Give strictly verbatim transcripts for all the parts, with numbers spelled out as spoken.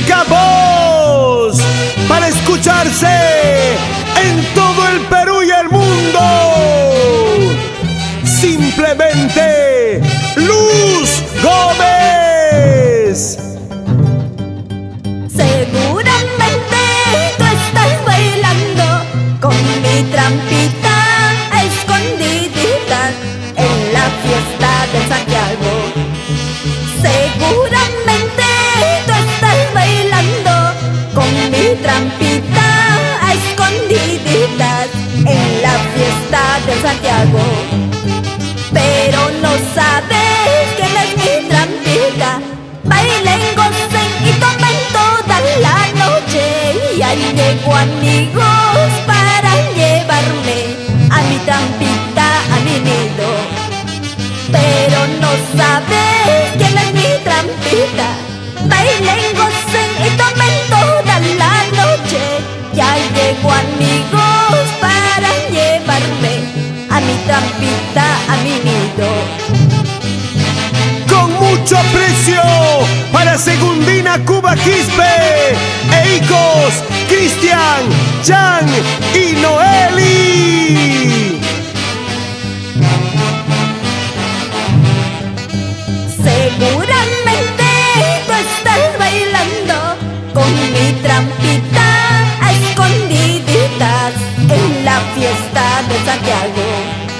única voz para escucharse en todo el Perú y el mundo. Simplemente Luz Gómez. Seguramente tú estás bailando con mi trampita escondidita en la fiesta de Santiago. Seguramente tú estás bailando con mi trampita escondiditas en la fiesta de Santiago. Pero no sabes quién es mi trampita. Bailen, gocen y tomen toda la noche. Y ahí llego amigos para llevarme a mi trampita, a mi nido. Pero no sabes quién es mi trampita. Bailen, gocen y tomen toda la noche. Ya llego amigos para llevarme a mi trampita, a mi nido. Con mucho aprecio para Segundina Cuba Quispe e hijos Cristian, Jan y Noeli. Seguramente tú estás bailando con mi trampita a escondiditas en la fiesta de Santiago.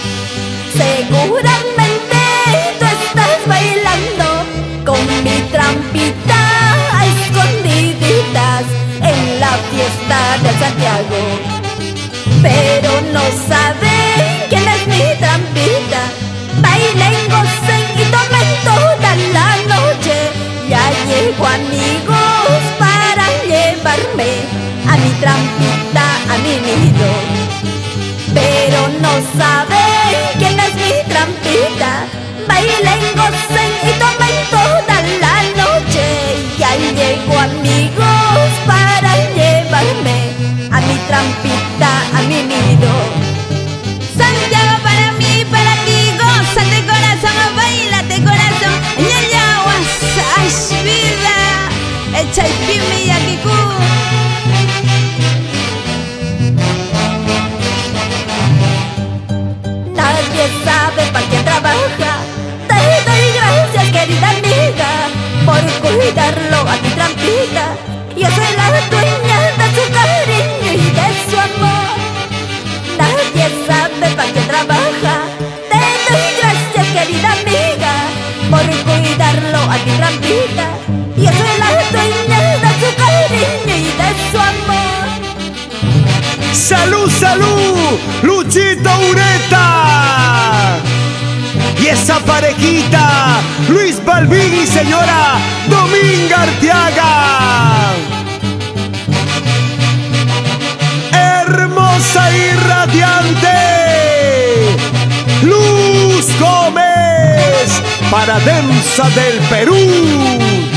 Seguramente tú estás bailando con mi trampita a escondiditas en la fiesta de Santiago. Pero no saben quién es mi trampita. Bailen, gocen y tomen toda la noche. Ya llego amigos para llevarme a mi trampita, a mi nido. Pero no saben quién es mi trampita. Bailen, gocen y tomen toda la noche. Ya llego amigos para llevarme a mi trampita, a mi nido. Santiago para mí, para ti, gózate corazón, bailate corazón. Ñañaguas, ay vida, echa el pime y akikú. Nadie sabe para quién trabaja. Te doy gracias, querida amiga, por cuidarlo a mi trampita. Yo soy la dueña de su cariño y de su amor. Nadie sabe para quién trabaja. Te doy gracias, querida amiga, por cuidarlo a mi trampita. Yo soy la dueña de su cariño y de su amor. ¡Salud, salud! ¡Luchito Ureta! Y esa parejita, Luis Balbín y señora Dominga Arteaga. Hermosa y radiante Luz Gómez para Demsa del Perú.